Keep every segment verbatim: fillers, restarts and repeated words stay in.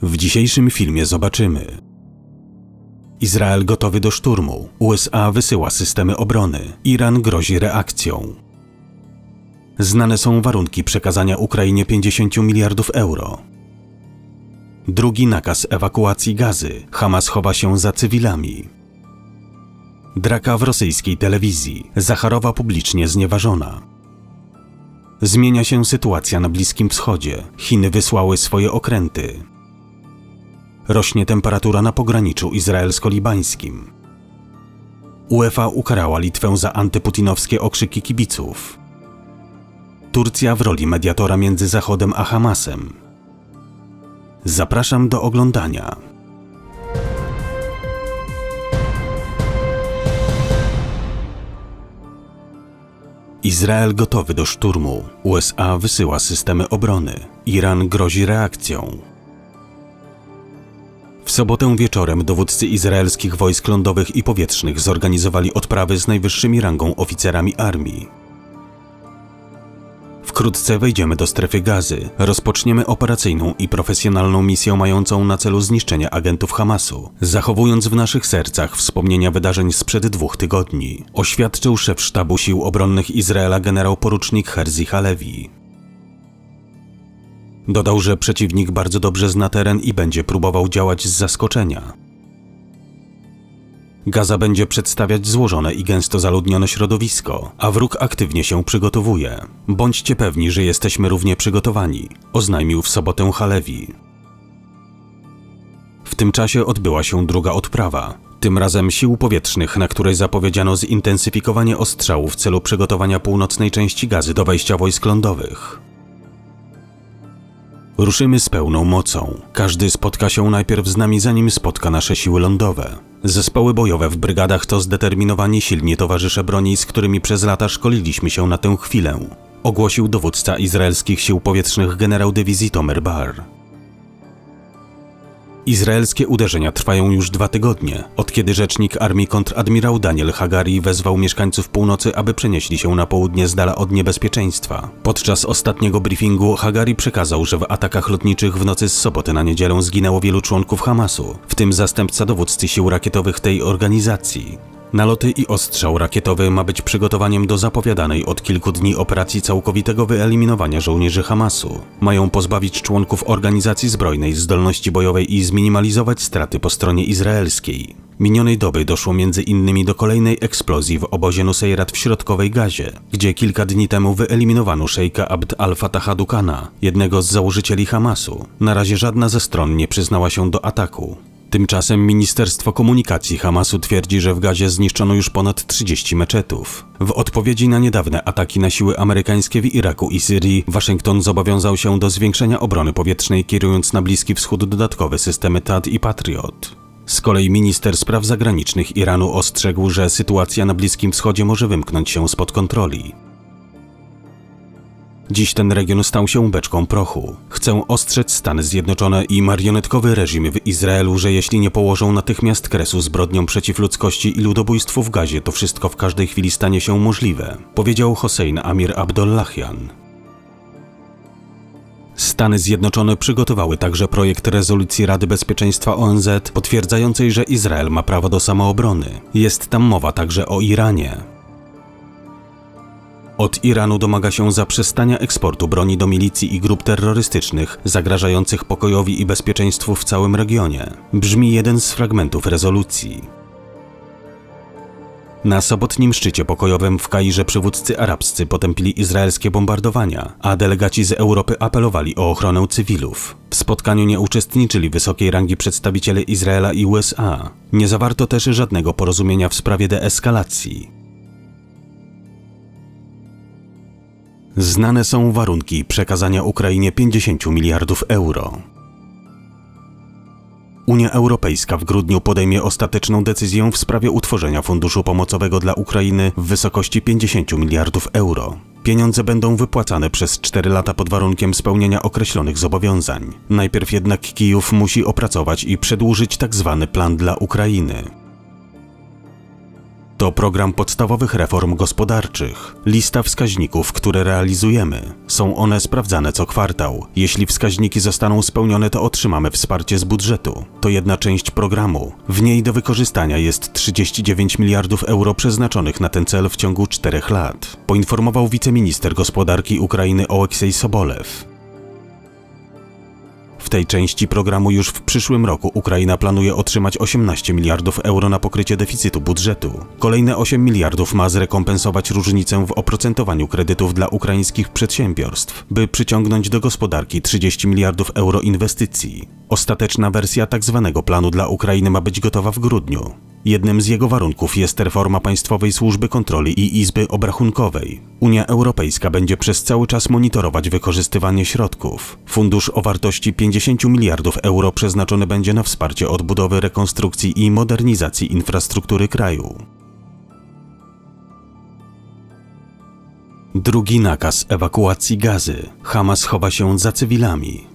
W dzisiejszym filmie zobaczymy: Izrael gotowy do szturmu, U S A wysyła systemy obrony, Iran grozi reakcją. Znane są warunki przekazania Ukrainie pięćdziesięciu miliardów euro. Drugi nakaz ewakuacji Gazy, Hamas chowa się za cywilami. Draka w rosyjskiej telewizji, Zacharowa publicznie znieważona. Zmienia się sytuacja na Bliskim Wschodzie, Chiny wysłały swoje okręty. Rośnie temperatura na pograniczu izraelsko-libańskim. UEFA ukarała Litwę za antyputinowskie okrzyki kibiców. Turcja w roli mediatora między Zachodem a Hamasem. Zapraszam do oglądania. Izrael gotowy do szturmu, U S A wysyła systemy obrony, Iran grozi reakcją. W sobotę wieczorem dowódcy izraelskich wojsk lądowych i powietrznych zorganizowali odprawy z najwyższymi rangą oficerami armii. Wkrótce wejdziemy do strefy Gazy, rozpoczniemy operacyjną i profesjonalną misję mającą na celu zniszczenie agentów Hamasu, zachowując w naszych sercach wspomnienia wydarzeń sprzed dwóch tygodni, oświadczył szef sztabu sił obronnych Izraela generał porucznik Herzi Halevi. Dodał, że przeciwnik bardzo dobrze zna teren i będzie próbował działać z zaskoczenia. Gaza będzie przedstawiać złożone i gęsto zaludnione środowisko, a wróg aktywnie się przygotowuje. Bądźcie pewni, że jesteśmy równie przygotowani, oznajmił w sobotę Halevi. W tym czasie odbyła się druga odprawa, tym razem sił powietrznych, na której zapowiedziano zintensyfikowanie ostrzału w celu przygotowania północnej części Gazy do wejścia wojsk lądowych. Ruszymy z pełną mocą. Każdy spotka się najpierw z nami, zanim spotka nasze siły lądowe. Zespoły bojowe w brygadach to zdeterminowani, silni towarzysze broni, z którymi przez lata szkoliliśmy się na tę chwilę, ogłosił dowódca izraelskich sił powietrznych generał dywizji Tomer Bar. Izraelskie uderzenia trwają już dwa tygodnie, od kiedy rzecznik armii kontradmirał Daniel Hagari wezwał mieszkańców północy, aby przenieśli się na południe z dala od niebezpieczeństwa. Podczas ostatniego briefingu Hagari przekazał, że w atakach lotniczych w nocy z soboty na niedzielę zginęło wielu członków Hamasu, w tym zastępca dowódcy sił rakietowych tej organizacji. Naloty i ostrzał rakietowy ma być przygotowaniem do zapowiadanej od kilku dni operacji całkowitego wyeliminowania żołnierzy Hamasu. Mają pozbawić członków organizacji zbrojnej zdolności bojowej i zminimalizować straty po stronie izraelskiej. Minionej doby doszło między innymi do kolejnej eksplozji w obozie Nuseirat w środkowej Gazie, gdzie kilka dni temu wyeliminowano szejka Abd al-Fataha Dukana, jednego z założycieli Hamasu. Na razie żadna ze stron nie przyznała się do ataku. Tymczasem Ministerstwo Komunikacji Hamasu twierdzi, że w Gazie zniszczono już ponad trzydzieści meczetów. W odpowiedzi na niedawne ataki na siły amerykańskie w Iraku i Syrii, Waszyngton zobowiązał się do zwiększenia obrony powietrznej, kierując na Bliski Wschód dodatkowe systemy T A D i Patriot. Z kolei minister spraw zagranicznych Iranu ostrzegł, że sytuacja na Bliskim Wschodzie może wymknąć się spod kontroli. Dziś ten region stał się beczką prochu. Chcę ostrzec Stany Zjednoczone i marionetkowy reżim w Izraelu, że jeśli nie położą natychmiast kresu zbrodniom przeciw ludzkości i ludobójstwu w Gazie, to wszystko w każdej chwili stanie się możliwe, powiedział Hossein Amir Abdollahian. Stany Zjednoczone przygotowały także projekt rezolucji Rady Bezpieczeństwa O N Z potwierdzającej, że Izrael ma prawo do samoobrony. Jest tam mowa także o Iranie. Od Iranu domaga się zaprzestania eksportu broni do milicji i grup terrorystycznych zagrażających pokojowi i bezpieczeństwu w całym regionie. Brzmi jeden z fragmentów rezolucji. Na sobotnim szczycie pokojowym w Kairze przywódcy arabscy potępili izraelskie bombardowania, a delegaci z Europy apelowali o ochronę cywilów. W spotkaniu nie uczestniczyli wysokiej rangi przedstawiciele Izraela i U S A. Nie zawarto też żadnego porozumienia w sprawie deeskalacji. Znane są warunki przekazania Ukrainie pięćdziesięciu miliardów euro. Unia Europejska w grudniu podejmie ostateczną decyzję w sprawie utworzenia funduszu pomocowego dla Ukrainy w wysokości pięćdziesięciu miliardów euro. Pieniądze będą wypłacane przez cztery lata pod warunkiem spełnienia określonych zobowiązań. Najpierw jednak Kijów musi opracować i przedłużyć tzw. plan dla Ukrainy. To program podstawowych reform gospodarczych. Lista wskaźników, które realizujemy. Są one sprawdzane co kwartał. Jeśli wskaźniki zostaną spełnione, to otrzymamy wsparcie z budżetu. To jedna część programu. W niej do wykorzystania jest trzydzieści dziewięć miliardów euro przeznaczonych na ten cel w ciągu czterech lat, poinformował wiceminister gospodarki Ukrainy Oleksiej Sobolew. W tej części programu już w przyszłym roku Ukraina planuje otrzymać osiemnaście miliardów euro na pokrycie deficytu budżetu. Kolejne osiem miliardów ma zrekompensować różnicę w oprocentowaniu kredytów dla ukraińskich przedsiębiorstw, by przyciągnąć do gospodarki trzydzieści miliardów euro inwestycji. Ostateczna wersja tzw. planu dla Ukrainy ma być gotowa w grudniu. Jednym z jego warunków jest reforma Państwowej Służby Kontroli i Izby Obrachunkowej. Unia Europejska będzie przez cały czas monitorować wykorzystywanie środków. Fundusz o wartości pięćdziesięciu miliardów euro przeznaczony będzie na wsparcie odbudowy, rekonstrukcji i modernizacji infrastruktury kraju. Drugi nakaz ewakuacji Gazy. Hamas chowa się za cywilami.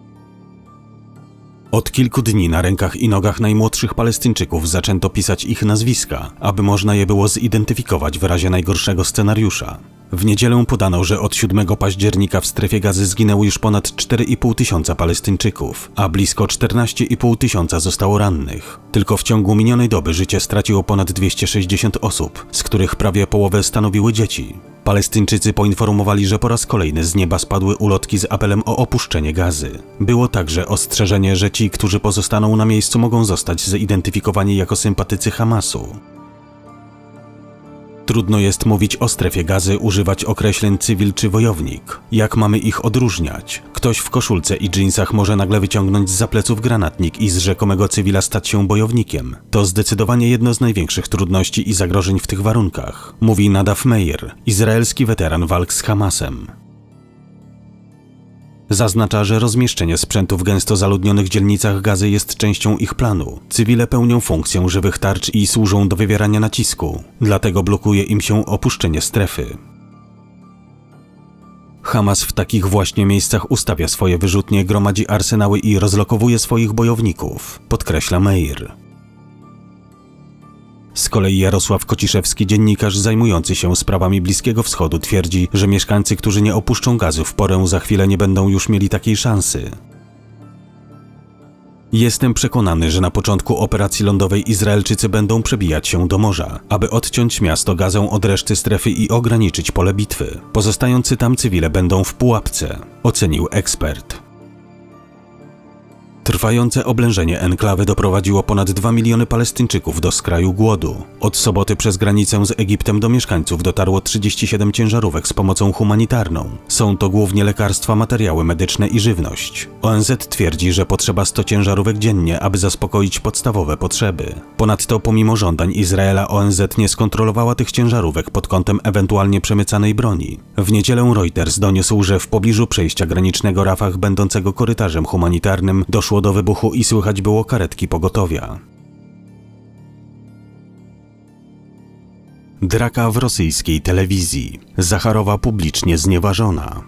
Od kilku dni na rękach i nogach najmłodszych Palestyńczyków zaczęto pisać ich nazwiska, aby można je było zidentyfikować w razie najgorszego scenariusza. W niedzielę podano, że od siódmego października w strefie Gazy zginęło już ponad cztery i pół tysiąca Palestyńczyków, a blisko czternaście i pół tysiąca zostało rannych. Tylko w ciągu minionej doby życie straciło ponad dwieście sześćdziesiąt osób, z których prawie połowę stanowiły dzieci. Palestyńczycy poinformowali, że po raz kolejny z nieba spadły ulotki z apelem o opuszczenie Gazy. Było także ostrzeżenie, że ci, którzy pozostaną na miejscu, mogą zostać zidentyfikowani jako sympatycy Hamasu. Trudno jest mówić o strefie Gazy, używać określeń cywil czy wojownik. Jak mamy ich odróżniać? Ktoś w koszulce i dżinsach może nagle wyciągnąć zza pleców granatnik i z rzekomego cywila stać się bojownikiem. To zdecydowanie jedno z największych trudności i zagrożeń w tych warunkach, mówi Nadav Meir, izraelski weteran walk z Hamasem. Zaznacza, że rozmieszczenie sprzętu w gęsto zaludnionych dzielnicach Gazy jest częścią ich planu. Cywile pełnią funkcję żywych tarcz i służą do wywierania nacisku, dlatego blokuje im się opuszczenie strefy. Hamas w takich właśnie miejscach ustawia swoje wyrzutnie, gromadzi arsenały i rozlokowuje swoich bojowników, podkreśla Meir. Z kolei Jarosław Kociszewski, dziennikarz zajmujący się sprawami Bliskiego Wschodu, twierdzi, że mieszkańcy, którzy nie opuszczą Gazy w porę, za chwilę nie będą już mieli takiej szansy. Jestem przekonany, że na początku operacji lądowej Izraelczycy będą przebijać się do morza, aby odciąć miasto Gazę od reszty strefy i ograniczyć pole bitwy. Pozostający tam cywile będą w pułapce, ocenił ekspert. Trwające oblężenie enklawy doprowadziło ponad dwa miliony Palestyńczyków do skraju głodu. Od soboty przez granicę z Egiptem do mieszkańców dotarło trzydzieści siedem ciężarówek z pomocą humanitarną. Są to głównie lekarstwa, materiały medyczne i żywność. O N Z twierdzi, że potrzeba stu ciężarówek dziennie, aby zaspokoić podstawowe potrzeby. Ponadto pomimo żądań Izraela O N Z nie skontrolowała tych ciężarówek pod kątem ewentualnie przemycanej broni. W niedzielę Reuters doniósł, że w pobliżu przejścia granicznego Rafah, będącego korytarzem humanitarnym, doszło do wybuchu i słychać było karetki pogotowia. Draka w rosyjskiej telewizji. Zacharowa publicznie znieważona.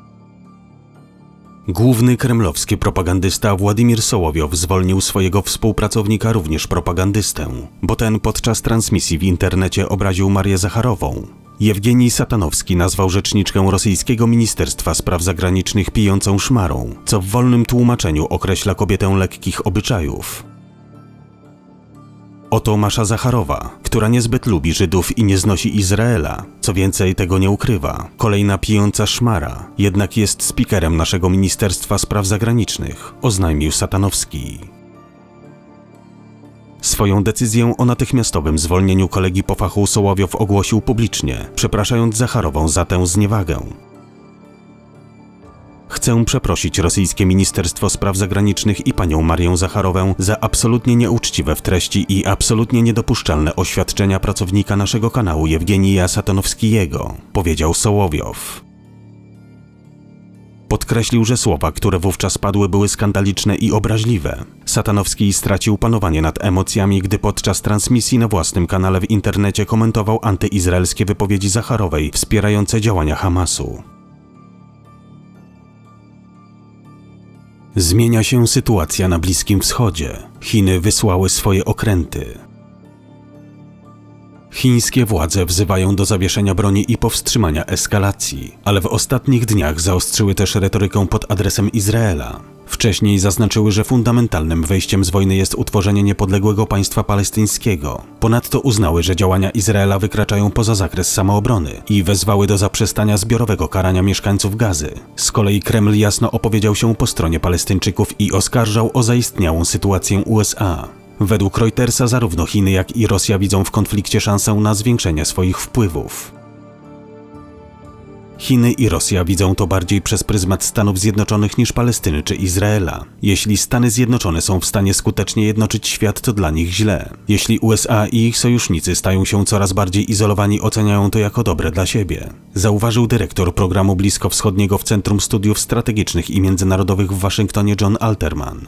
Główny kremlowski propagandysta Władimir Sołowiow zwolnił swojego współpracownika, również propagandystę, bo ten podczas transmisji w internecie obraził Marię Zacharową. Jewgenij Satanowski nazwał rzeczniczkę rosyjskiego Ministerstwa Spraw Zagranicznych pijącą szmarą, co w wolnym tłumaczeniu określa kobietę lekkich obyczajów. Oto Masza Zacharowa, która niezbyt lubi Żydów i nie znosi Izraela. Co więcej, tego nie ukrywa. Kolejna pijąca szmara, jednak jest spikerem naszego Ministerstwa Spraw Zagranicznych, oznajmił Satanowski. Swoją decyzję o natychmiastowym zwolnieniu kolegi po fachu Sołowiow ogłosił publicznie, przepraszając Zacharową za tę zniewagę. Chcę przeprosić rosyjskie Ministerstwo Spraw Zagranicznych i panią Marię Zacharowę za absolutnie nieuczciwe w treści i absolutnie niedopuszczalne oświadczenia pracownika naszego kanału Jewgenija Satanowskiego, powiedział Sołowiow. Podkreślił, że słowa, które wówczas padły, były skandaliczne i obraźliwe. Satanowski stracił panowanie nad emocjami, gdy podczas transmisji na własnym kanale w internecie komentował antyizraelskie wypowiedzi Zacharowej wspierające działania Hamasu. Zmienia się sytuacja na Bliskim Wschodzie. Chiny wysłały swoje okręty. Chińskie władze wzywają do zawieszenia broni i powstrzymania eskalacji, ale w ostatnich dniach zaostrzyły też retorykę pod adresem Izraela. Wcześniej zaznaczyły, że fundamentalnym wyjściem z wojny jest utworzenie niepodległego państwa palestyńskiego. Ponadto uznały, że działania Izraela wykraczają poza zakres samoobrony i wezwały do zaprzestania zbiorowego karania mieszkańców Gazy. Z kolei Kreml jasno opowiedział się po stronie Palestyńczyków i oskarżał o zaistniałą sytuację U S A. Według Reutersa zarówno Chiny, jak i Rosja widzą w konflikcie szansę na zwiększenie swoich wpływów. Chiny i Rosja widzą to bardziej przez pryzmat Stanów Zjednoczonych niż Palestyny czy Izraela. Jeśli Stany Zjednoczone są w stanie skutecznie jednoczyć świat, to dla nich źle. Jeśli U S A i ich sojusznicy stają się coraz bardziej izolowani, oceniają to jako dobre dla siebie. Zauważył dyrektor programu bliskowschodniego w Centrum Studiów Strategicznych i Międzynarodowych w Waszyngtonie John Alterman.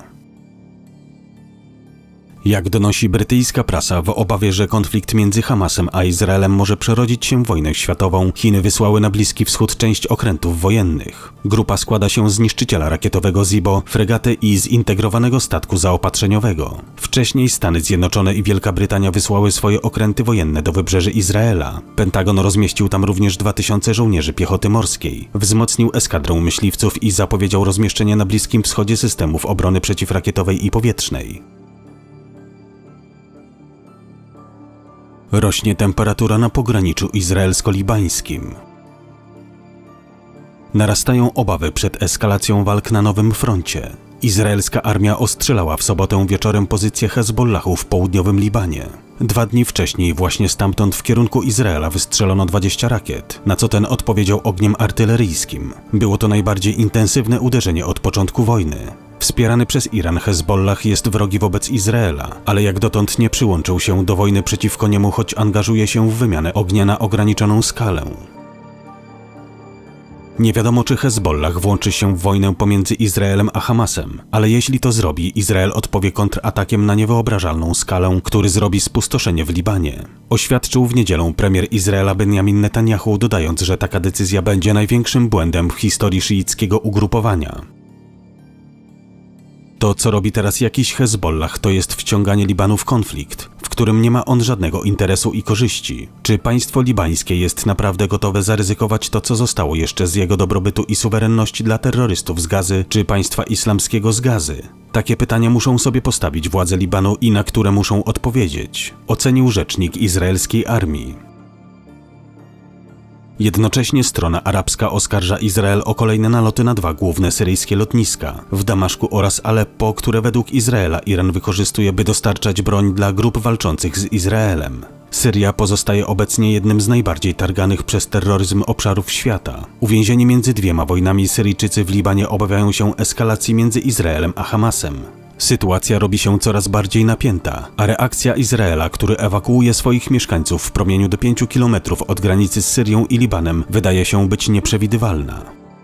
Jak donosi brytyjska prasa, w obawie, że konflikt między Hamasem a Izraelem może przerodzić się w wojnę światową, Chiny wysłały na Bliski Wschód część okrętów wojennych. Grupa składa się z niszczyciela rakietowego Zibo, fregaty i zintegrowanego statku zaopatrzeniowego. Wcześniej Stany Zjednoczone i Wielka Brytania wysłały swoje okręty wojenne do wybrzeży Izraela. Pentagon rozmieścił tam również dwa tysiące żołnierzy piechoty morskiej. Wzmocnił eskadrę myśliwców i zapowiedział rozmieszczenie na Bliskim Wschodzie systemów obrony przeciwrakietowej i powietrznej. Rośnie temperatura na pograniczu izraelsko-libańskim. Narastają obawy przed eskalacją walk na nowym froncie. Izraelska armia ostrzelała w sobotę wieczorem pozycję Hezbollahu w południowym Libanie. Dwa dni wcześniej właśnie stamtąd w kierunku Izraela wystrzelono dwadzieścia rakiet, na co ten odpowiedział ogniem artyleryjskim. Było to najbardziej intensywne uderzenie od początku wojny. Wspierany przez Iran Hezbollah jest wrogi wobec Izraela, ale jak dotąd nie przyłączył się do wojny przeciwko niemu, choć angażuje się w wymianę ognia na ograniczoną skalę. Nie wiadomo, czy Hezbollah włączy się w wojnę pomiędzy Izraelem a Hamasem, ale jeśli to zrobi, Izrael odpowie kontratakiem na niewyobrażalną skalę, który zrobi spustoszenie w Libanie. Oświadczył w niedzielę premier Izraela Benjamin Netanyahu, dodając, że taka decyzja będzie największym błędem w historii szyickiego ugrupowania. To, co robi teraz jakiś Hezbollah, to jest wciąganie Libanu w konflikt, w którym nie ma on żadnego interesu i korzyści. Czy państwo libańskie jest naprawdę gotowe zaryzykować to, co zostało jeszcze z jego dobrobytu i suwerenności dla terrorystów z Gazy, czy państwa islamskiego z Gazy? Takie pytania muszą sobie postawić władze Libanu i na które muszą odpowiedzieć, ocenił rzecznik izraelskiej armii. Jednocześnie strona arabska oskarża Izrael o kolejne naloty na dwa główne syryjskie lotniska, w Damaszku oraz Aleppo, które według Izraela Iran wykorzystuje, by dostarczać broń dla grup walczących z Izraelem. Syria pozostaje obecnie jednym z najbardziej targanych przez terroryzm obszarów świata. Uwięzieni między dwiema wojnami Syryjczycy w Libanie obawiają się eskalacji między Izraelem a Hamasem. Sytuacja robi się coraz bardziej napięta, a reakcja Izraela, który ewakuuje swoich mieszkańców w promieniu do pięciu kilometrów od granicy z Syrią i Libanem, wydaje się być nieprzewidywalna.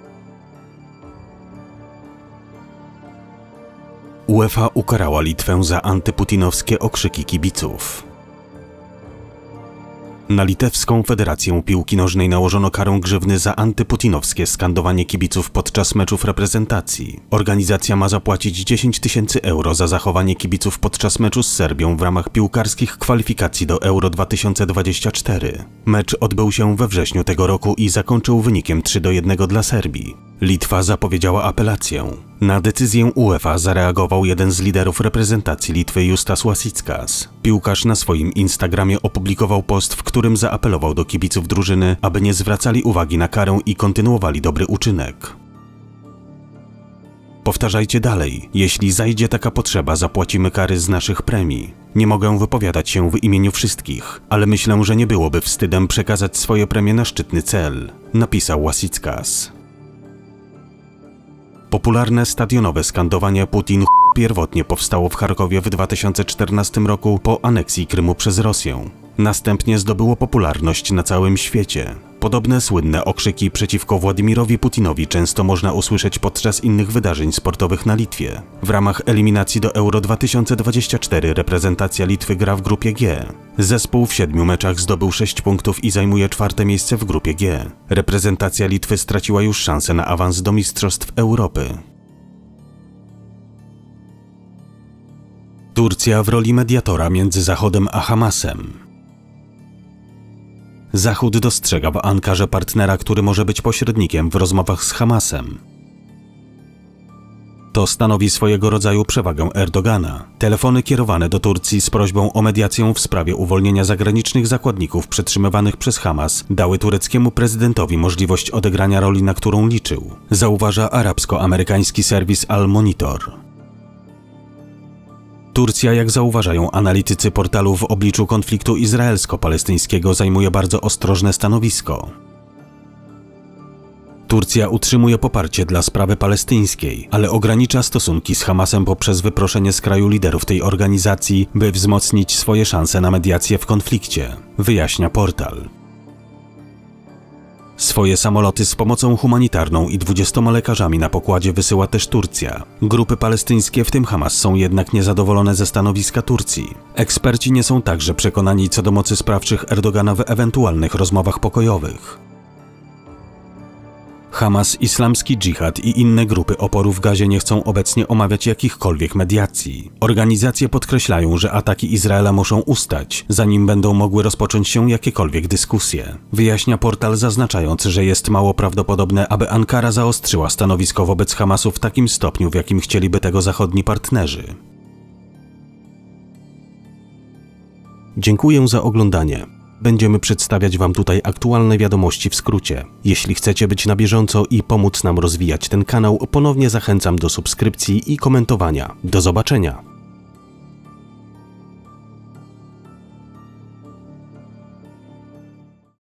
UEFA ukarała Litwę za antyputinowskie okrzyki kibiców. Na Litewską Federację Piłki Nożnej nałożono karę grzywny za antyputinowskie skandowanie kibiców podczas meczów reprezentacji. Organizacja ma zapłacić dziesięć tysięcy euro za zachowanie kibiców podczas meczu z Serbią w ramach piłkarskich kwalifikacji do Euro dwa tysiące dwudziestego czwartego. Mecz odbył się we wrześniu tego roku i zakończył wynikiem trzy do jednego dla Serbii. Litwa zapowiedziała apelację. Na decyzję UEFA zareagował jeden z liderów reprezentacji Litwy, Justas Łasickas. Piłkarz na swoim Instagramie opublikował post, w którym zaapelował do kibiców drużyny, aby nie zwracali uwagi na karę i kontynuowali dobry uczynek. Powtarzajcie dalej. Jeśli zajdzie taka potrzeba, zapłacimy kary z naszych premii. Nie mogę wypowiadać się w imieniu wszystkich, ale myślę, że nie byłoby wstydem przekazać swoje premie na szczytny cel, napisał Łasickas. Popularne stadionowe skandowanie Putin ch... pierwotnie powstało w Charkowie w dwa tysiące czternastym roku po aneksji Krymu przez Rosję. Następnie zdobyło popularność na całym świecie. Podobne słynne okrzyki przeciwko Władimirowi Putinowi często można usłyszeć podczas innych wydarzeń sportowych na Litwie. W ramach eliminacji do Euro dwa tysiące dwudziestego czwartego reprezentacja Litwy gra w grupie G. Zespół w siedmiu meczach zdobył sześć punktów i zajmuje czwarte miejsce w grupie G. Reprezentacja Litwy straciła już szansę na awans do Mistrzostw Europy. Turcja w roli mediatora między Zachodem a Hamasem. Zachód dostrzega w Ankarze partnera, który może być pośrednikiem w rozmowach z Hamasem. To stanowi swojego rodzaju przewagę Erdogana. Telefony kierowane do Turcji z prośbą o mediację w sprawie uwolnienia zagranicznych zakładników przetrzymywanych przez Hamas dały tureckiemu prezydentowi możliwość odegrania roli, na którą liczył, zauważa arabsko-amerykański serwis Al Monitor. Turcja, jak zauważają analitycy portalu, w obliczu konfliktu izraelsko-palestyńskiego zajmuje bardzo ostrożne stanowisko. Turcja utrzymuje poparcie dla sprawy palestyńskiej, ale ogranicza stosunki z Hamasem poprzez wyproszenie z kraju liderów tej organizacji, by wzmocnić swoje szanse na mediację w konflikcie, wyjaśnia portal. Swoje samoloty z pomocą humanitarną i dwudziestoma lekarzami na pokładzie wysyła też Turcja. Grupy palestyńskie, w tym Hamas, są jednak niezadowolone ze stanowiska Turcji. Eksperci nie są także przekonani co do mocy sprawczych Erdogana w ewentualnych rozmowach pokojowych. Hamas, Islamski Dżihad i inne grupy oporu w Gazie nie chcą obecnie omawiać jakichkolwiek mediacji. Organizacje podkreślają, że ataki Izraela muszą ustać, zanim będą mogły rozpocząć się jakiekolwiek dyskusje. Wyjaśnia portal, zaznaczając, że jest mało prawdopodobne, aby Ankara zaostrzyła stanowisko wobec Hamasu w takim stopniu, w jakim chcieliby tego zachodni partnerzy. Dziękuję za oglądanie. Będziemy przedstawiać Wam tutaj aktualne wiadomości w skrócie. Jeśli chcecie być na bieżąco i pomóc nam rozwijać ten kanał, ponownie zachęcam do subskrypcji i komentowania. Do zobaczenia!